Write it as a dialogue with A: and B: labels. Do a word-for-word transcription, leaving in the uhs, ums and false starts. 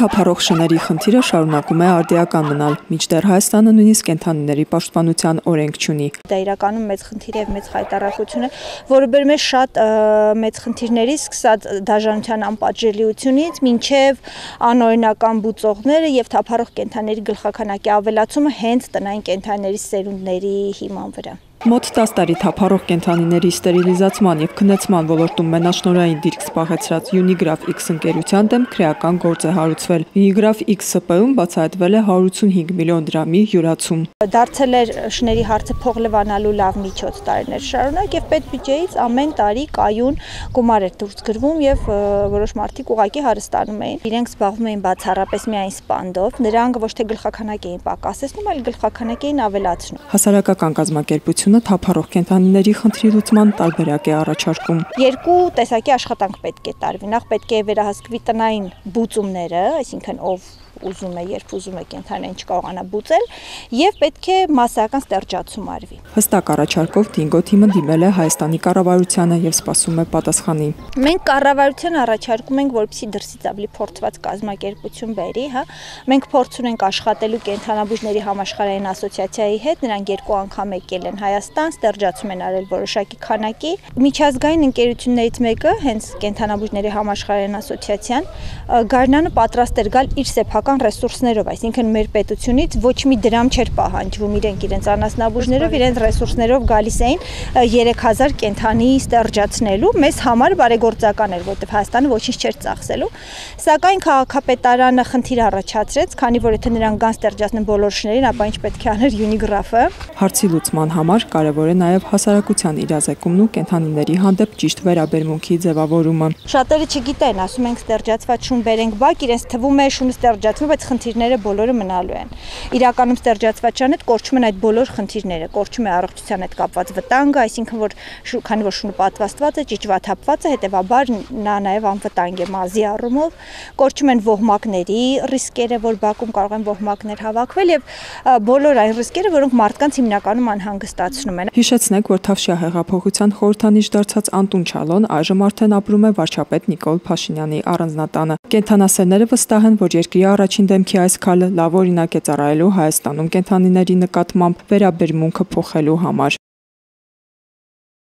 A: թափառող շների խնդիրը շարունակում է արդիական մնալ, մինչդեռ Հայաստանը նույնիսկ կենդանիների պաշտպանության օրենք չունի։
B: Դա իրականում մեծ խնդիր է, մեծ խայտառակություն է, որը բերում է շատ մեծ խնդիրների, սկսած դաժանության անպատժելիությունից, մինչև անօրինական բուծողները եւ թափառող կենդանիների գլխաքանակի ավելացումը հենց տնային կենդանիների սերունդների հիման վրա։
A: Մոտ տասը տարի թափառող կենդանիների ստերիլիզացման եւ քննեցման ոլորտում մենաշնորհային դիրք զբաղեցրած Unigraph X ընկերության դեմ քրեական գործ է հարուցվել։ Unigraph X С П-ում բացահայտվել է հարյուր ութանհինգ միլիոն դրամի յուրացում։
B: Դարձել էր շների հարցը փող լվանալու լավ միջոց տարիներ շարունակ եւ պետբյուջեից ամեն տարի կայուն գումար էր դուրս գրվում եւ որոշ մարդիկ ուղակի հարստանում էին։ Իրենք զբաղվում էին բացառապես միայն սպանդով, նրանք ոչ թե գլխաքանակ էին պակասեցնում, այլ գլխաքանակ էին ավելացնում։
A: Հասարակական կազմակերպությունը թափառող կենդանիների խնդրի լուծման տարբերակ է առաջարկում։
B: Երկու տեսակի աշխատանք պետք է տարվի։ Նախ պետք է վերահսկվի տնային բուծումները, այսինքն ով ուզում է, երբ ուզում է կենդանին չկարողանա բուծել, եւ պետք է մասսայական ստերջացում արվի։
A: Հստակ առաջարկով Դինգո թիմը դիմել է Հայաստանի կառավարությանը եւ սպասում է պատասխանի։
B: Մենք կառավարության առաջարկում ենք, որպեսզի դրսից ավելի փորձված կազմակերպություն բերի, հա։ Մենք փորձ ունենք աշխատելու կենդանաբույժների համաշխարհային ասոցիացիայի հետ, նրանք երկու անգամ եկել են Հայաստան, ստերջացում են արել որոշակի քանակի։ Միջազգային ընկերություններից մեկը, հենց կենդանաբույժների համաշխարհային ասոցիացիան, Գարնանը պատրաստ էր գալ իր սեփական ռեսուրսներով, այսինքն մեր պետությունից ոչ մի դրամ չէր պահանջվում, իրենք իրենց անասնաբույժներով, իրենց ռեսուրսներով գալիս էին երեք հազար կենդանի ստերջացնելու, մեզ համար բարեգործական էր, որտեղ Հայաստանը ոչինչ չէր ծախսելու, սակայն քաղաքապետարանը խնդիր առաջացրեց, քանի որ եթե նրանք գան ստերջացնեն բոլոր շներին, ապա ինչ պետք է աներ Unigraph-ը։
A: Հարցի լուծման համար կարևոր է նաև հասարակության իրազեկումն ու կենդանիների հանդեպ ճիշտ վերաբերմունքի ձևավորումը։
B: Շատերը չգիտեն, ասում ենք ստերջացված շուն բերենք բակ, իրենց թվում է շունը ստերջացնում, բայց խնդիրները բոլորը մնալու են։ Իրականում ստերջացված շան հետ կորչում են այդ բոլոր խնդիրները, կորչում է առողջության հետ կապված վտանգը, այսինքն որ քանի որ շունը պատվաստված է, ճիճվաթափված է, հետեւաբար նա նաև անվտանգ է մազի առումով, կորչում են ոհմակների ռիսկերը, որ բակում կարող են ոհմակներ հավաքվել եւ բոլոր այն ռիսկերը, որոնք մարդկանց հիմնականում անհանգստացնում են։
A: Հիշեցնենք, որ Թավշյա հեղափոխության խորհրդանիշ դարձած Անտուն Չալոն այժմ արդեն ապրում է վարչապետ Նիկոլ Փաշինյանի առանձնատանը։ Կենդանասերները վստահ են, որ երկրի առաջին դեմքի այս քայլը լավ օրինակ է ծառայելու Հայաստանում կենդանիների նկատմամբ վերաբերմունքը փոխելու համար։